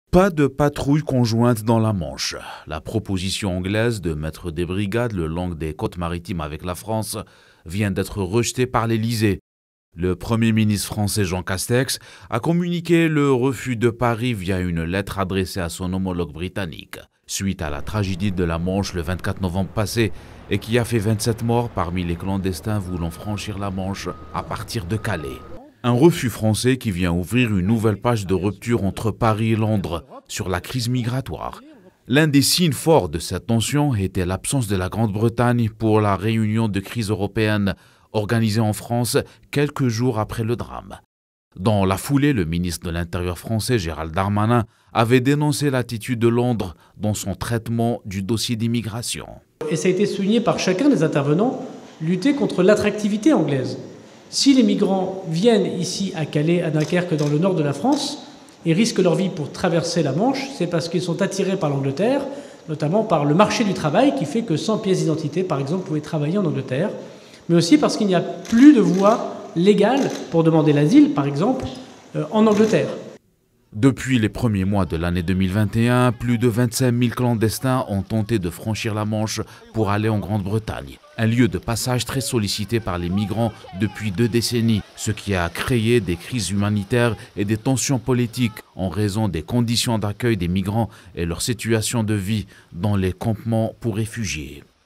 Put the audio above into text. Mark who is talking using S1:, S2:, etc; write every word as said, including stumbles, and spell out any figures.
S1: Pas de patrouille conjointe dans la Manche. La proposition anglaise de mettre des brigades le long des côtes maritimes avec la France vient d'être rejetée par l'Élysée. Le Premier ministre français Jean Castex a communiqué le refus de Paris via une lettre adressée à son homologue britannique, suite à la tragédie de la Manche le vingt-quatre novembre passé et qui a fait vingt-sept morts parmi les clandestins voulant franchir la Manche à partir de Calais. Un refus français qui vient ouvrir une nouvelle page de rupture entre Paris et Londres sur la crise migratoire. L'un des signes forts de cette tension était l'absence de la Grande-Bretagne pour la réunion de crise européenne organisée en France quelques jours après le drame. Dans la foulée, le ministre de l'Intérieur français Gérald Darmanin avait dénoncé l'attitude de Londres dans son traitement du dossier d'immigration.
S2: Et ça a été souligné par chacun des intervenants, lutter contre l'attractivité anglaise. Si les migrants viennent ici à Calais, à Dunkerque, dans le nord de la France, et risquent leur vie pour traverser la Manche, c'est parce qu'ils sont attirés par l'Angleterre, notamment par le marché du travail qui fait que sans pièce d'identité, par exemple, vous pouvez travailler en Angleterre, mais aussi parce qu'il n'y a plus de voie légale pour demander l'asile, par exemple, euh, en Angleterre.
S1: Depuis les premiers mois de l'année deux mille vingt et un, plus de vingt-cinq mille clandestins ont tenté de franchir la Manche pour aller en Grande-Bretagne. Un lieu de passage très sollicité par les migrants depuis deux décennies, ce qui a créé des crises humanitaires et des tensions politiques en raison des conditions d'accueil des migrants et leur situation de vie dans les campements pour réfugiés.